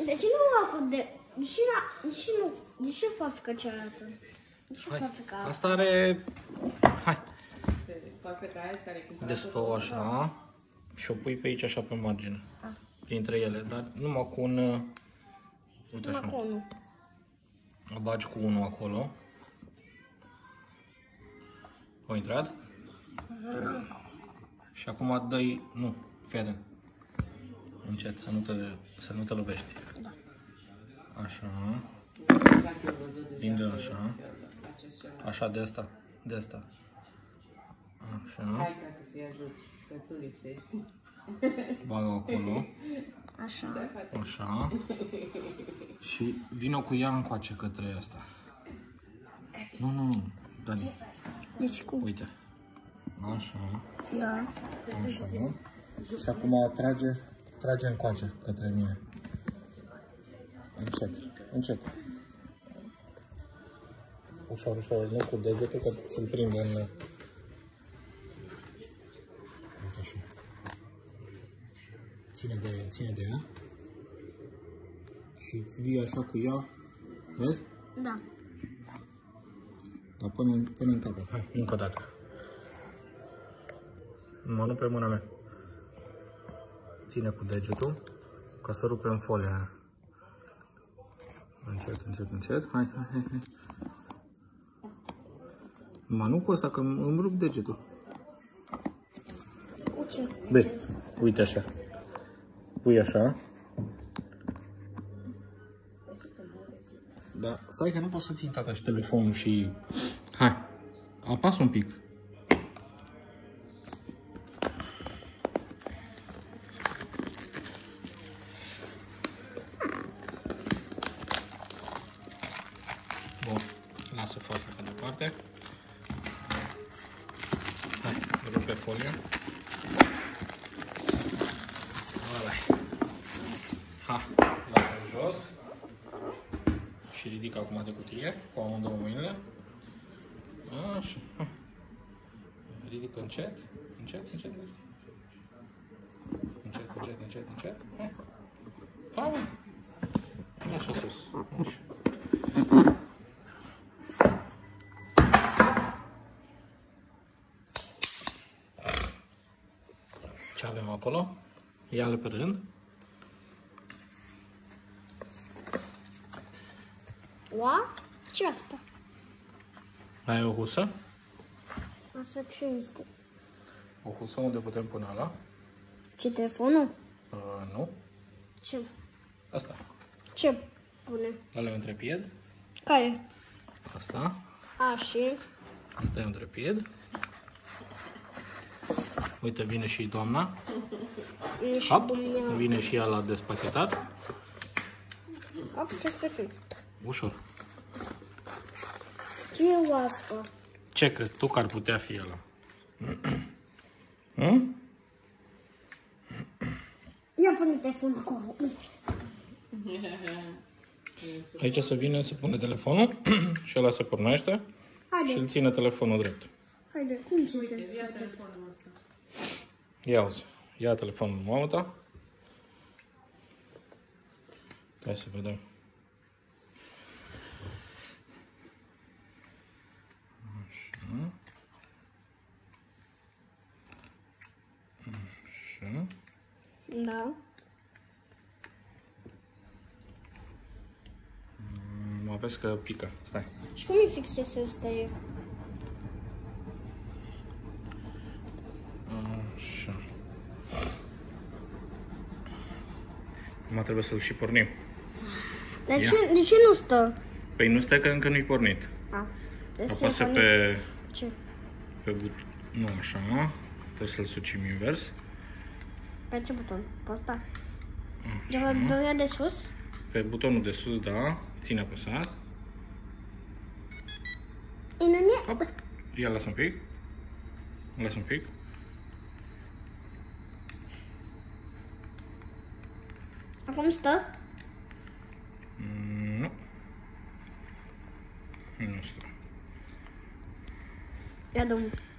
De ce nu acum de... De ce fabrica cealaltă? De ce fabrica asta? Asta are... Hai. Desfă-o așa și o pui pe aici așa pe margine. Printre ele, dar numai cu un... Uite așa. Cu unul. O bagi cu unul acolo. O intrat? Și acum dai... Nu, fii atent. Încet, să nu te lovești. Da. Așa. Prinde așa. Așa, de asta. De asta. Așa. Hai ca să-i ajuți, că tu lipsești. Bagă acolo. Așa. Așa. Și vină cu ea încoace către asta. Nu, Dani. Deci cum? Uite. Așa. Da. Așa. Și acum trage încoace către mine. Încet. Ușor, nu cu degetul, că ți-l prinde în... Uite așa. Ține de ea. Și vii așa cu ea. Vezi? Da. Dar până în capăt. Hai, încă o dată. Nu pe mâna mea. Ține cu degetul, ca să rupem folia aia. Încet. Hai. Numai nu cu ăsta, că îmi rup degetul. Cu ce? Băi, uite așa. Pui așa. Da, stai că nu pot să țin, tata, și telefonul și... Hai, apasă un pic. Bun, lasă foaia pe departe. Hai, rupe folia. Ha, lasă jos. Și ridic acum de cutie cu amândouă mâinile. Așa. Ridic încet. Hai. Hai. Așa sus. Așa. Ce avem acolo? Ia-le pe rând. Ua? Ce asta? Ai o husă? Asta ce este? O husă unde putem pune ala? Ce, telefonul? Nu. Ce? Asta. Ce pune? Ăla e un trepied. Care? Asta. A, și? Asta e un trepied. Uite, vine și doamna. Hop, vine și ea la despachetat. Hop, ce face? Ușor. Ce e asta? Ce crezi tu că ar putea fi ăla? Ia pune telefonul acolo. Aici să vină, să pune telefonul și ăla se pornește și îl ține telefonul drept. Haide, cum ce telefonul? Ia uzi, ia telefonul lui mama ta. Hai să vedem. Așa. Da. Vezi că pică. Stai. Și cum îi fixezi ăsta e? Așa. Acum trebuie să-l și pornim. De ce nu stă? Păi nu stă că încă nu-i pornit. Apasă pe... Ce? Nu așa. Trebuie să-l sucim invers. Pe ce buton? Pe ăsta? De de sus? Pe butonul de sus, da. Ține apăsat. Hop. Ia, lasă un pic. Lasă un pic. Acum stă? Nu. Nu stă. Ia, domnul.